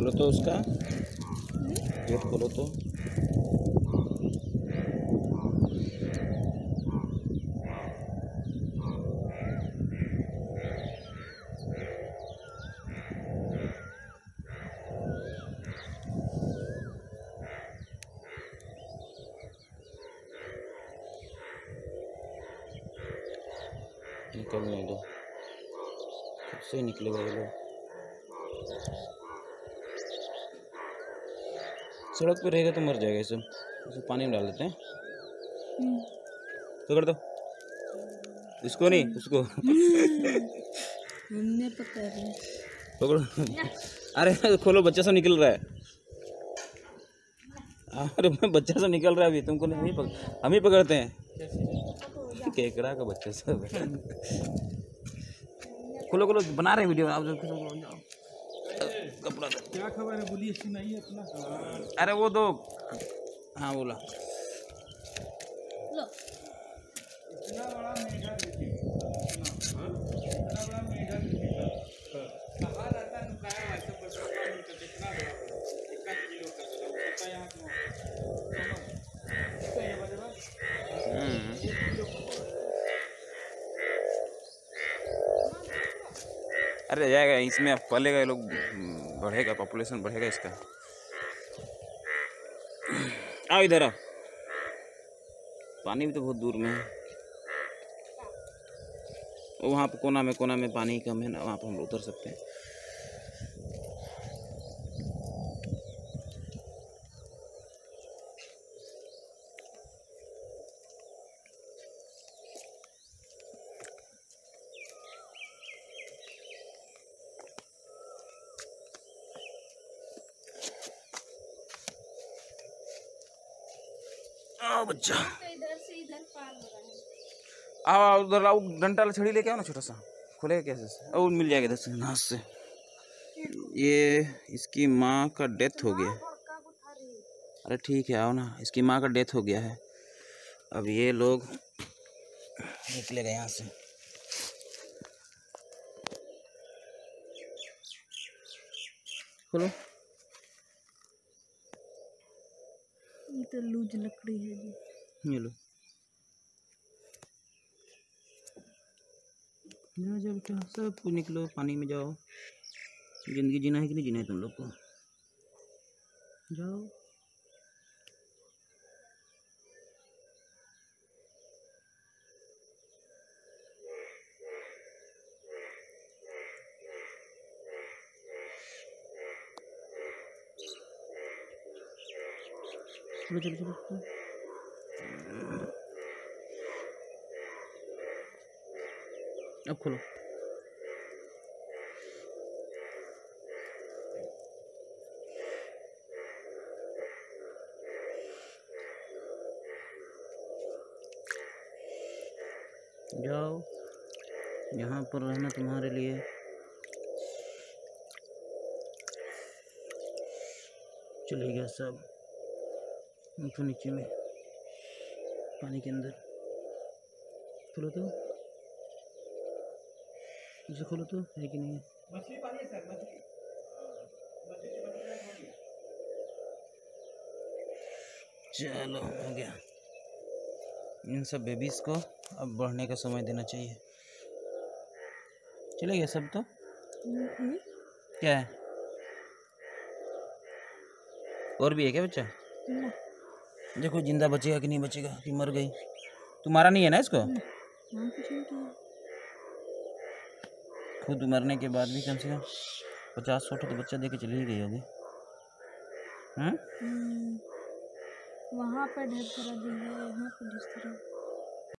खोलो तो उसका गेट खोलो तो। निकलने दो, खुद से ही निकलेगा ये लोग। सड़क पे रहेगा तो मर जाएगा ये सब, इसे पानी में डाल देते हैं। पकड़ दो इसको, नहीं उसको। हमने पकड़ो। अरे खोलो, बच्चा सब निकल रहा है। अरे बच्चा सब निकल रहा है अभी, तुमको नहीं पकड़, हम ही पकड़ते हैं। केकड़ा का बच्चा सब। खोलो खोलो, बना रहे हैं वीडियो आप। कपड़ा क्या खबर है, बोलिए, सुनाइए अपना। अरे वो दो, हाँ बोला। इतना बड़ा मेढक दिखेगा, इतना बड़ा मेढक दिखेगा, कहाँ रहता है नुकाया वैसे बच्चों का मिलता, कितना बड़ा 1 किलो का होता है यहाँ तो ये बजवा 1 किलो का। अरे जाएगा इसमें, अब पलेगा ये लोग, बढ़ेगा, पॉपुलेशन बढ़ेगा इसका। आओ इधर आओ, पानी भी तो बहुत दूर में है। वहाँ पे कोना में पानी कम है ना, वहाँ पर हम उतर सकते हैं। आओ बच्चा, इधर से इधर पार हो रहा है। आओ आओ उधर आओ, डंडा वाला छड़ी लेके आओ ना, छोटा सा खुलेगा कैसे से? और मिल जाएगा इधर से, घास से। ये इसकी माँ का डेथ हो गया। अरे ठीक है आओ ना, इसकी माँ का डेथ हो गया है। अब ये लोग निकलेगा यहाँ से। खोलो। ये तो लूज लकड़ी है जी। ये लो, जाओ जाओ बेटा, सब कुछ निकलो, पानी में जाओ। जिंदगी जीना है कि नहीं जीना है तुम लोग को? जाओ। चलो चलो चलो, अब खोलो। जाओ, यहाँ पर रहना तुम्हारे लिए। चले गया सब ऊपर नीचे में, पानी के अंदर। खोलो तो, इसे खोलो तो, है कि नहीं है? मछली पालिए सर, मछली चलो हो गया। इन सब बेबीज को अब बढ़ने का समय देना चाहिए। चले गए सब तो? क्या है, और भी है क्या बच्चा? देखो जिंदा बचेगा कि नहीं बचेगा, कि मर गई। तुम्हारा नहीं है ना इसको? खुद मरने के बाद भी कम से कम 50-100 तो बच्चा दे के चली ही गई होगी। वहाँ पर ढेर सारा दिन है, यहाँ पर ढेर सारा।